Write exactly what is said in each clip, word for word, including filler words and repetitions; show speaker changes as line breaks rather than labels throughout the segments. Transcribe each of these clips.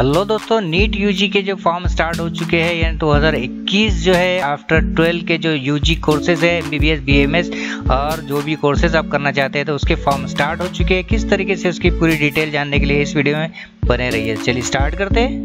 Hello दोस्तों, NEET UG के जो फॉर्म स्टार्ट हो चुके हैं यानी दो हज़ार इक्कीस जो है आफ्टर ट्वेल्व के जो यूजी कोर्सेज है एमबीबीएस बीएमएस और जो भी कोर्सेज आप करना चाहते हैं तो उसके फॉर्म स्टार्ट हो चुके हैं। किस तरीके से उसकी पूरी डिटेल जानने के लिए इस वीडियो में बने रहिए। चलिए स्टार्ट करते हैं।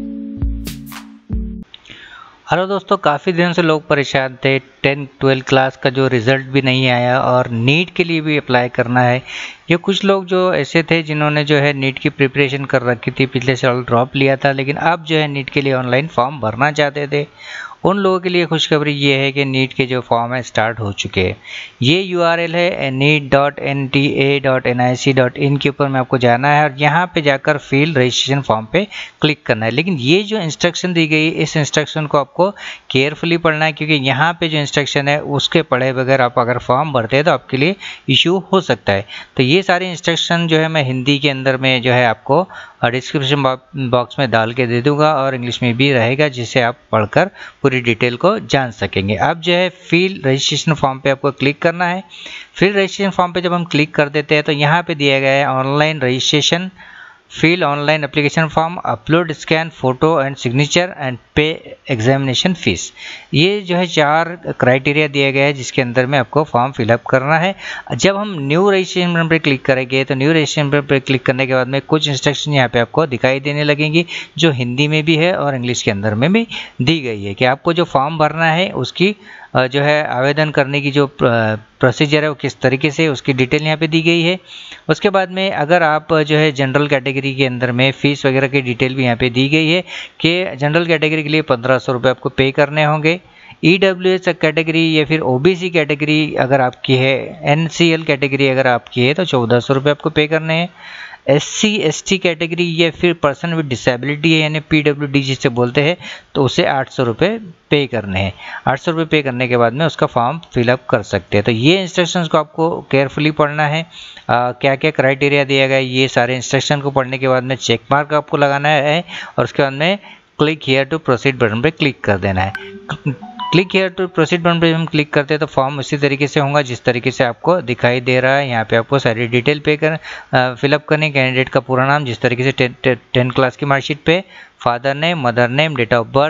हेलो दोस्तों, काफ़ी दिनों से लोग परेशान थे, टेंथ ट्वेल्थ क्लास का जो रिज़ल्ट भी नहीं आया और नीट के लिए भी अप्लाई करना है। ये कुछ लोग जो ऐसे थे जिन्होंने जो है नीट की प्रिपरेशन कर रखी थी, पिछले साल ड्रॉप लिया था, लेकिन अब जो है नीट के लिए ऑनलाइन फॉर्म भरना चाहते थे। उन लोगों के लिए खुशखबरी ये है कि नीट के जो फॉर्म है स्टार्ट हो चुके हैं। ये यूआरएल है NEET dot N T A dot N I C dot in के ऊपर में आपको जाना है और यहाँ पे जाकर फील्ड रजिस्ट्रेशन फॉर्म पे क्लिक करना है। लेकिन ये जो इंस्ट्रक्शन दी गई इस इंस्ट्रक्शन को आपको केयरफुली पढ़ना है, क्योंकि यहाँ पे जो इंस्ट्रक्शन है उसके पढ़े बगैर आप अगर फॉर्म भरते हैं तो आपके लिए इशू हो सकता है। तो ये सारे इंस्ट्रक्शन जो है मैं हिंदी के अंदर में जो है आपको डिस्क्रिप्शन बॉक्स में डाल के दे दूंगा और इंग्लिश में भी रहेगा, जिसे आप पढ़कर पूरी डिटेल को जान सकेंगे। अब जो है फील्ड रजिस्ट्रेशन फॉर्म पे आपको क्लिक करना है। फील्ड रजिस्ट्रेशन फॉर्म पे जब हम क्लिक कर देते हैं तो यहाँ पे दिया गया है online registration, fill online application form, upload scan photo and signature and pay examination fees. ये जो है चार क्राइटेरिया दिया गया है जिसके अंदर में आपको फॉर्म फिलअप करना है। जब हम न्यू रजिस्ट्रेशन पर क्लिक करेंगे तो न्यू रजिस्ट्रेशन पर क्लिक करने के बाद में कुछ इंस्ट्रक्शन यहाँ पे आपको दिखाई देने लगेंगी, जो हिंदी में भी है और इंग्लिश के अंदर में भी दी गई है कि आपको जो फॉर्म भरना है उसकी जो है आवेदन करने की जो प्रोसीजर है वो किस तरीके से, उसकी डिटेल यहाँ पे दी गई है। उसके बाद में अगर आप जो है जनरल कैटेगरी के अंदर में फ़ीस वगैरह की डिटेल भी यहाँ पे दी गई है कि जनरल कैटेगरी के लिए पंद्रह सौ रुपये आपको पे करने होंगे। ई डब्ल्यू एस कैटेगरी या फिर ओ बी सी कैटेगरी अगर आपकी है, एन सी एल कैटेगरी अगर आपकी है तो चौदह सौ रुपये आपको पे करने हैं। S C S T category या फिर पर्सन विद डिसेबिलिटी है यानी पी डब्ल्यू डी जिसे बोलते हैं तो उसे आठ सौ रुपये पे करने हैं। आठ सौ रुपये पे करने के बाद में उसका फॉर्म फिलअप कर सकते हैं। तो ये इंस्ट्रक्शंस को आपको केयरफुली पढ़ना है। आ, क्या क्या क्राइटेरिया दिया गया है ये सारे इंस्ट्रक्शन को पढ़ने के बाद में चेक मार्क आपको लगाना है और उसके बाद में click here to proceed button पर क्लिक कर देना है। Click here to proceed button पर हम क्लिक करते हैं तो फॉर्म इसी तरीके से होगा जिस तरीके से आपको दिखाई दे रहा है। यहाँ पे आपको सारी डिटेल पे कर फिलअप करनी, कैंडिडेट का पूरा नाम जिस तरीके से टेंथ क्लास की मार्कशीट पे, father name, mother name, date of birth,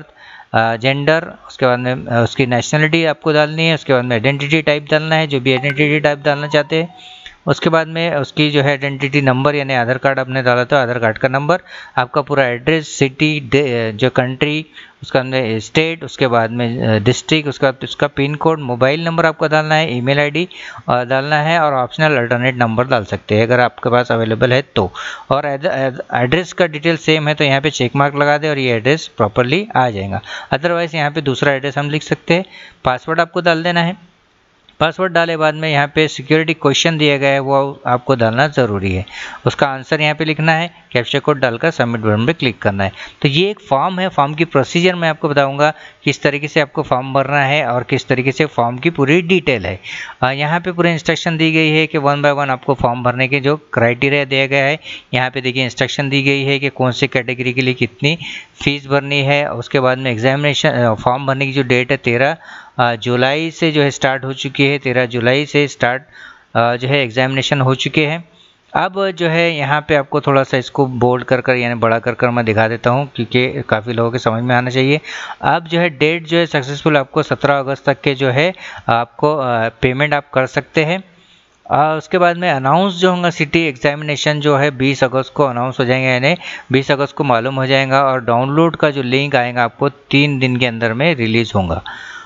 gender, उसके बाद में उसकी नेशनलिटी आपको डालनी है। उसके बाद में आइडेंटिटी टाइप डालना है, जो भी आइडेंटिटी टाइप डालना चाहते हैं। उसके बाद में उसकी जो है आइडेंटिटी नंबर यानी आधार कार्ड आपने डाला तो आधार कार्ड का नंबर, आपका पूरा एड्रेस, सिटी, जो कंट्री, उसका अंदर स्टेट, उसके बाद में डिस्ट्रिक्ट, उसका उसका पिन कोड, मोबाइल नंबर आपको डालना है, ईमेल आईडी डालना है और ऑप्शनल अल्टरनेट नंबर डाल सकते हैं अगर आपके पास अवेलेबल है तो। और एड्रेस का डिटेल सेम है तो यहाँ पे चेक मार्क लगा दे और ये एड्रेस प्रॉपरली आ जाएगा। अदरवाइज यहाँ पे दूसरा एड्रेस हम लिख सकते हैं। पासवर्ड आपको डाल देना है। पासवर्ड डाले बाद में यहाँ पे सिक्योरिटी क्वेश्चन दिया गया है वो आपको डालना ज़रूरी है। उसका आंसर यहाँ पे लिखना है, कैप्चा कोड डालकर सबमिट बटन पे क्लिक करना है। तो ये एक फॉर्म है। फॉर्म की प्रोसीजर मैं आपको बताऊंगा किस तरीके से आपको फॉर्म भरना है और किस तरीके से फॉर्म की पूरी डिटेल है। यहाँ पे पूरे इंस्ट्रक्शन दी गई है कि वन बाय वन आपको फॉर्म भरने के जो क्राइटेरिया दिया गया है। यहाँ पे देखिए इंस्ट्रक्शन दी गई है कि कौन से कैटेगरी के लिए कितनी फीस भरनी है। उसके बाद में एग्जामिनेशन फॉर्म भरने की जो डेट है तेरह जुलाई से जो है स्टार्ट हो चुकी है। तेरह जुलाई से स्टार्ट जो है एग्जामिनेशन हो चुके हैं। अब जो है यहाँ पे आपको थोड़ा सा इसको बोल्ड कर कर यानी बड़ा कर कर मैं दिखा देता हूँ क्योंकि काफ़ी लोगों के समझ में आना चाहिए। अब जो है डेट जो है सक्सेसफुल आपको सत्रह अगस्त तक के जो है आपको पेमेंट आप कर सकते हैं। आ, उसके बाद में अनाउंस जो होगा सिटी एग्जामिनेशन जो है बीस अगस्त को अनाउंस हो जाएंगे, यानी बीस अगस्त को मालूम हो जाएगा और डाउनलोड का जो लिंक आएगा आपको तीन दिन के अंदर में रिलीज़ होगा।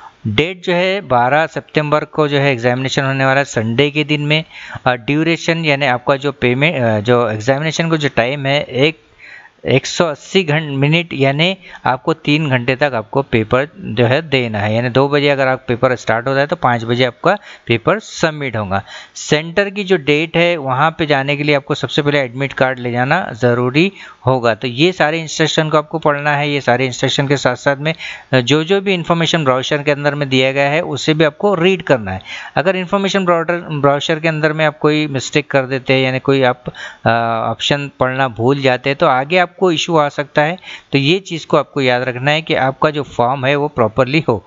डेट जो है बारह सितंबर को जो है एग्जामिनेशन होने वाला है संडे के दिन में। ड्यूरेशन यानी आपका जो पेमेंट जो एग्जामिनेशन को जो टाइम है एक एक सौ अस्सी घंटे मिनट यानी आपको तीन घंटे तक आपको पेपर जो है देना है। यानी दो बजे अगर आप पेपर स्टार्ट होता है तो पाँच बजे आपका पेपर सबमिट होगा। सेंटर की जो डेट है वहाँ पे जाने के लिए आपको सबसे पहले एडमिट कार्ड ले जाना ज़रूरी होगा। तो ये सारे इंस्ट्रक्शन को आपको पढ़ना है। ये सारे इंस्ट्रक्शन के साथ साथ में जो जो भी इंफॉर्मेशन ब्राउज़र के अंदर में दिया गया है उसे भी आपको रीड करना है। अगर इंफॉर्मेशन ब्राउज़र के अंदर में आप कोई मिस्टेक कर देते हैं यानी कोई आप ऑप्शन पढ़ना भूल जाते हैं तो आगे आप आपको इशू आ सकता है। तो ये चीज़ को आपको याद रखना है कि आपका जो फॉर्म है वो प्रॉपरली हो।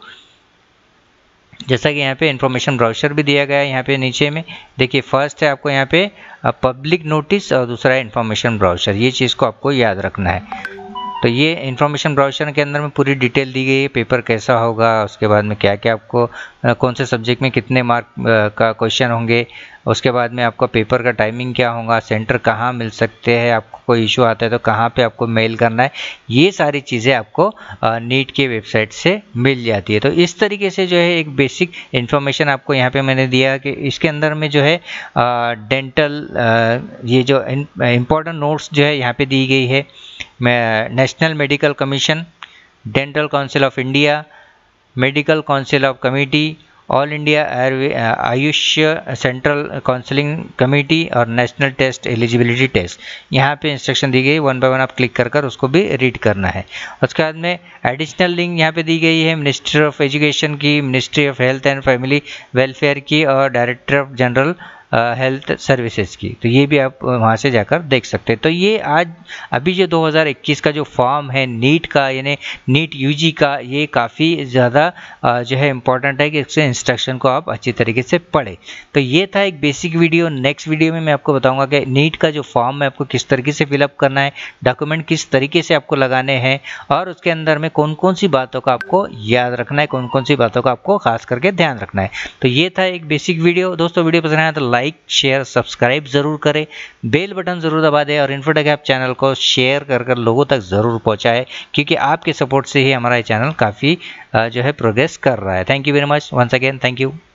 जैसा कि यहाँ पे इंफॉर्मेशन ब्राउज़र भी दिया गया है। यहाँ पे नीचे में देखिए फर्स्ट है आपको यहाँ पे पब्लिक नोटिस और दूसरा है इंफॉर्मेशन ब्राउज़र। ये चीज़ को आपको याद रखना है। तो ये इन्फॉर्मेशन ब्राउज़र के अंदर में पूरी डिटेल दी गई है, पेपर कैसा होगा, उसके बाद में क्या क्या आपको कौन से सब्जेक्ट में कितने मार्क का क्वेश्चन होंगे, उसके बाद में आपका पेपर का टाइमिंग क्या होगा, सेंटर कहाँ मिल सकते हैं, आपको कोई इशू आता है तो कहाँ पे आपको मेल करना है, ये सारी चीज़ें आपको नीट के वेबसाइट से मिल जाती है। तो इस तरीके से जो है एक बेसिक इन्फॉर्मेशन आपको यहाँ पे मैंने दिया कि इसके अंदर में जो है डेंटल ये जो इम्पोर्टेंट नोट्स जो है यहाँ पे दी गई है। National Medical Commission, Dental Council of India, Medical Council of Committee, All India AYUSH Central Counselling Committee और नेशनल टेस्ट एलिजिबिलिटी टेस्ट, यहाँ पे इंस्ट्रक्शन दी गई, वन बाय वन आप क्लिक कर कर उसको भी रीड करना है। उसके बाद में एडिशनल लिंक यहाँ पे दी गई है मिनिस्ट्री ऑफ एजुकेशन की, Ministry of Health and Family Welfare की और Director of General Health Services की, तो ये भी आप वहाँ से जाकर देख सकते हैं। तो ये आज अभी जो दो हज़ार इक्कीस का जो फॉर्म है नीट का, यानी नीट यूजी का, ये काफ़ी ज़्यादा जो है इम्पॉर्टेंट है कि इसके इंस्ट्रक्शन को आप अच्छी तरीके से पढ़ें। तो ये था एक बेसिक वीडियो। नेक्स्ट वीडियो में मैं आपको बताऊंगा कि नीट का जो फॉर्म है आपको किस तरीके से फिलअप करना है, डॉक्यूमेंट किस तरीके से आपको लगाने हैं और उसके अंदर में कौन कौन सी बातों का आपको याद रखना है, कौन कौन सी बातों का आपको खास करके ध्यान रखना है। तो ये था एक बेसिक वीडियो। दोस्तों वीडियो पसंद आया तो लाइक शेयर सब्सक्राइब जरूर करें, बेल बटन जरूर दबा दें और इन्फोटेक ऐप चैनल को शेयर कर कर लोगों तक जरूर पहुंचाएं, क्योंकि आपके सपोर्ट से ही हमारा ये चैनल काफ़ी जो है प्रोग्रेस कर रहा है। Thank you very much once again, thank you.